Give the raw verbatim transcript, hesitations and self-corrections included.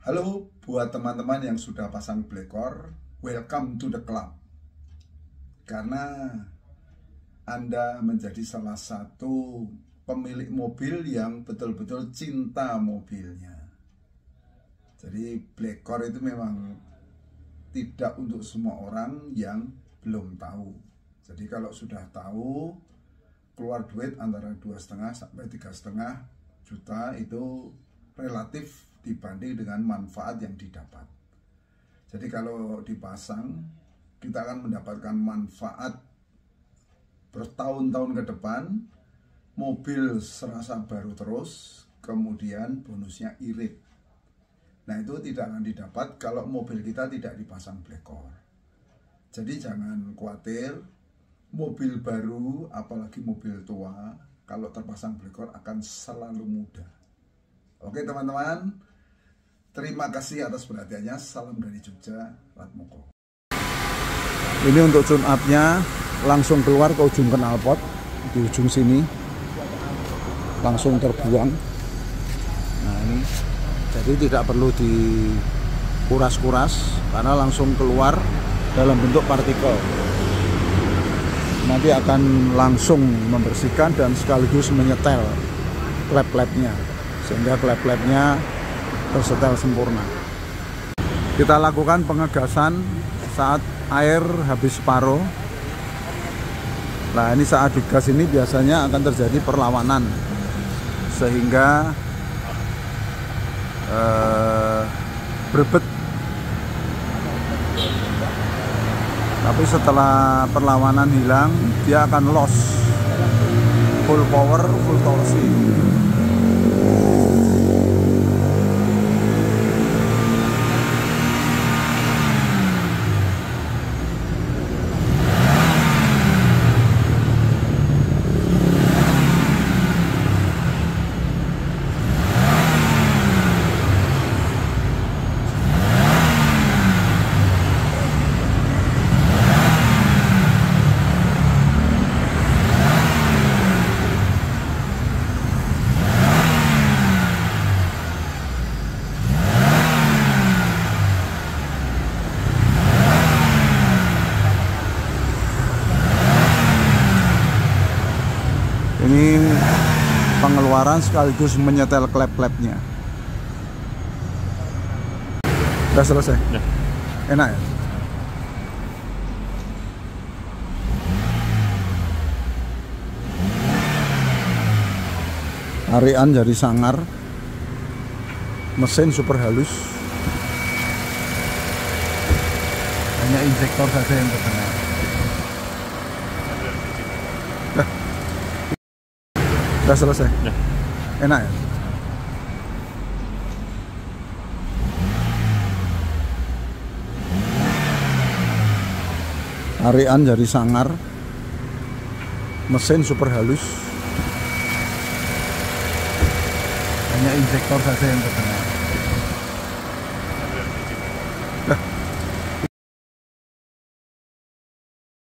Halo buat teman-teman yang sudah pasang Blackcore, welcome to the club. Karena Anda menjadi salah satu pemilik mobil yang betul-betul cinta mobilnya. Jadi Blackcore itu memang tidak untuk semua orang yang belum tahu. Jadi kalau sudah tahu, keluar duit antara dua setengah sampai tiga setengah juta itu relatif dibanding dengan manfaat yang didapat. Jadi kalau dipasang, kita akan mendapatkan manfaat bertahun-tahun ke depan, mobil serasa baru terus, kemudian bonusnya irit. Nah itu tidak akan didapat kalau mobil kita tidak dipasang Blackcore. Jadi jangan khawatir, mobil baru, apalagi mobil tua, kalau terpasang Blackcore akan selalu mudah. Oke teman-teman, terima kasih atas perhatiannya. Salam dari Jogja, Ratmoko. Ini untuk tune up-nya langsung keluar ke ujung knalpot, di ujung sini langsung terbuang. Nah ini, jadi tidak perlu dikuras-kuras karena langsung keluar dalam bentuk partikel. Nanti akan langsung membersihkan dan sekaligus menyetel klep-klepnya, sehingga klep-klepnya tersetel sempurna. Kita lakukan pengegasan saat air habis separuh. Nah ini saat digas ini biasanya akan terjadi perlawanan, sehingga eh, berbet. Tapi setelah perlawanan hilang, dia akan loss, full power, full torsi. Ini pengeluaran sekaligus menyetel klep-klepnya. Udah selesai? Ya. Enak ya? Tarian jari sangar, mesin super halus, hanya injektor saja yang terdengar. Udah selesai? Ya. Enak ya? Tarian jari sangar, mesin super halus, hanya injektor saja yang terdengar.